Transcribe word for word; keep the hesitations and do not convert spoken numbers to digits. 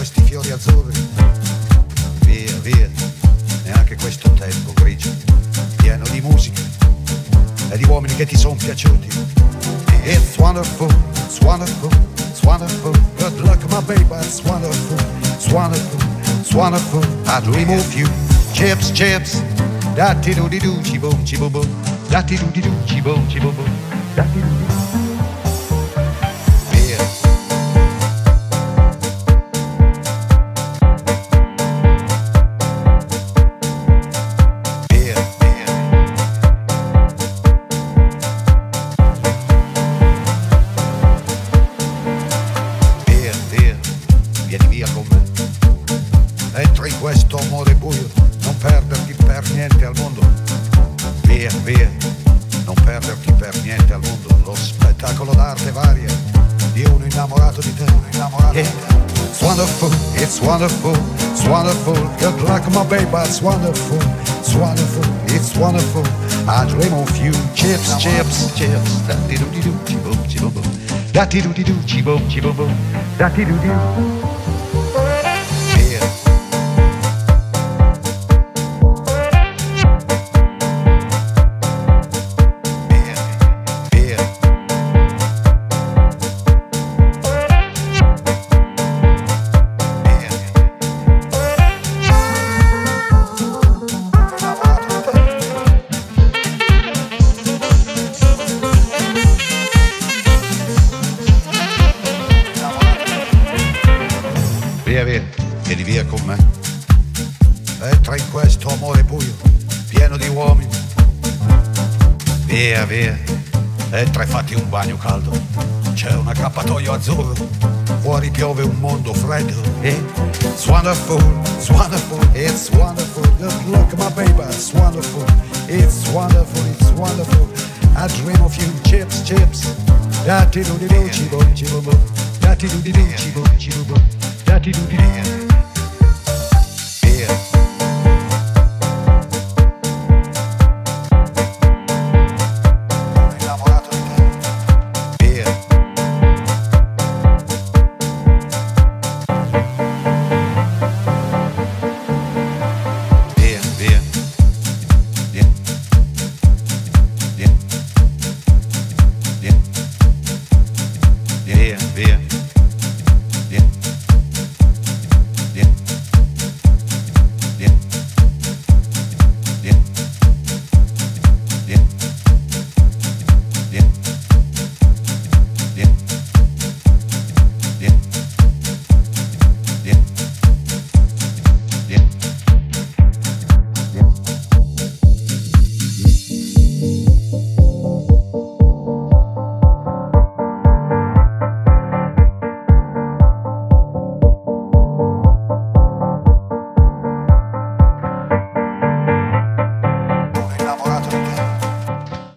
questi fiori azzurri. Via, via, neanche questo tempo grigio, pieno di musica e di uomini che ti sono piaciuti. It's wonderful, it's wonderful, it's wonderful. Good luck, my baby, it's wonderful, it's wonderful, it's wonderful. I dream of you. Chips, chips, da-ti do di do, ci boom, ci boom boom, da-ti do di do, ci boom, ci boom boom, da-ti do di do. Questo amore buio, non perderti per niente al mondo. Via, via, non perderti per niente al mondo. Lo spettacolo d'arte varia di uno innamorato di te, uno innamorato yeah. di te. It's wonderful, it's wonderful, it's wonderful. Good luck, my baby, it's wonderful, it's wonderful, it's wonderful. I dream of you. Chips, chips, chips. Da-ti-do-di-do, chi-boom, chi-boom-boom. Da-ti-do-di-do, chi-boom, chi-boom-boom. Da-ti-do-di-do. Via, via, vieni via con me. Entra in questo amore buio, pieno di uomini. Via, via, entra e fatti un bagno caldo. C'è un accappatoio azzurro, fuori piove un mondo freddo. It's wonderful, it's wonderful, it's wonderful. Just look, my baby, it's wonderful. It's wonderful, it's wonderful. I dream of you. Chips, chips. Da-ti-do-di-do, chi-boom, chi-boom-boom. Da-ti-do-di-do, chi-boom, chi-boom-boom. Da-ti-do-di-do. Yeah, yeah.